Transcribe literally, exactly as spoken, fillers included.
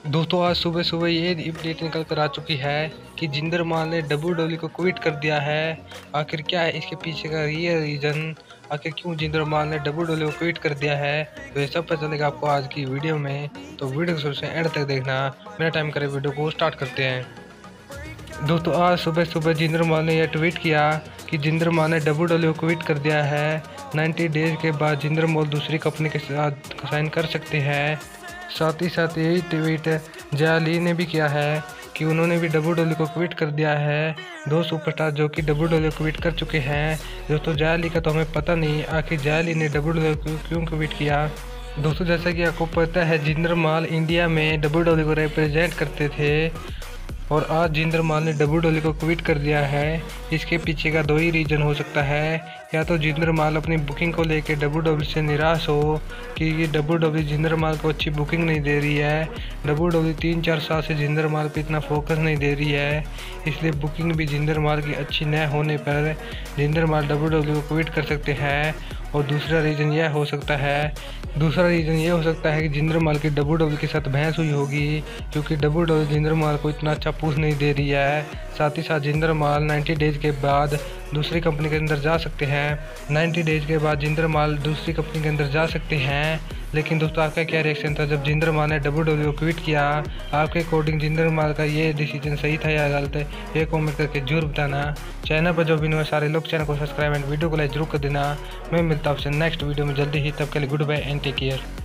दोस्तों आज सुबह सुबह ये अपडेट निकल कर आ चुकी है कि जिंदर मान ने डब्ल्यू डब्ल्यू ई को क्विट कर दिया है। आखिर क्या है इसके पीछे का ये रीज़न, आखिर क्यों जिंदर मान ने डब्ल्यू डब्ल्यू ई को क्विट कर दिया है, तो ये सब पता चलेगा आपको आज की वीडियो में। तो वीडियो को शुरू से एंड तक देखना। बिना टाइम करे वीडियो को स्टार्ट करते हैं। दोस्तों आज सुबह सुबह जिंदर मान ने यह ट्वीट किया कि जिंदर मान ने डब्ल्यू डब्ल्यू ई को क्विट कर दिया है। नाइन्टी डेज के बाद जिंदर मान दूसरी कंपनी के साथ साइन कर सकते हैं। साथ ही साथ यही ट्वीट जया ली ने भी किया है कि उन्होंने भी डब्ल्यू डब्ल्यू को क्विट कर दिया है। दो सुपरस्टार जो कि डब्ल्यू डब्ल्यू क्विट कर चुके हैं। दोस्तों जया ली का तो हमें पता नहीं आखिर जया ली ने डब्ल्यू डब्ल्यू को क्यों क्विट किया। दोस्तों जैसा कि आपको पता है जिंदर मान इंडिया में डब्ल्यू डब्ल्यू को रिप्रेजेंट करते थे और आज जिंदर मान ने डब्ल्यू डब्ल्यू को क्विट कर दिया है। इसके पीछे का दो ही रीज़न हो सकता है, या तो जिंदर मान अपनी बुकिंग को लेकर डब्ल्यू डब्ल्यू से निराश हो कि ये डब्ल्यू डब्ल्यू जिंदर मान को अच्छी बुकिंग नहीं दे रही है। डब्ल्यू डब्ल्यू तीन चार साल से जिंदर मान पे इतना फोकस नहीं दे रही है, इसलिए बुकिंग भी जिंदर मान की अच्छी न होने पर जिंदर मान डब्ल्यू डब्ल्यू को क्विट कर सकते हैं। और दूसरा रीज़न यह हो सकता है दूसरा रीज़न ये हो सकता है कि जिंदर मान की डब्ल्यू डब्ल्यू के साथ बहस हुई होगी, क्योंकि डब्ल्यू डब्ल्यू जिंदर मान को इतना अच्छा पुश नहीं दे रही है। साथ ही साथ जिंदर मान नाइन्टी डेज के बाद दूसरी कंपनी के अंदर जा सकते हैं। नाइन्टी डेज के बाद जिंदर मान दूसरी कंपनी के अंदर जा सकते हैं। लेकिन दोस्तों आपका क्या रिएक्शन था जब जिंदर मान ने डब्ल्यू डब्ल्यू को क्विट किया? आपके अकॉर्डिंग जिंदर मान का ये डिसीजन सही था या गलत है, ये कमेंट करके जरूर बताना। चैनल पर जो भी नए सारे लोग चैनल को सब्सक्राइब एंड वीडियो को लाइक जरूर कर देना। मैं मिलता हूँ आपसे नेक्स्ट वीडियो में जल्दी ही, तब के लिए good bye and take care.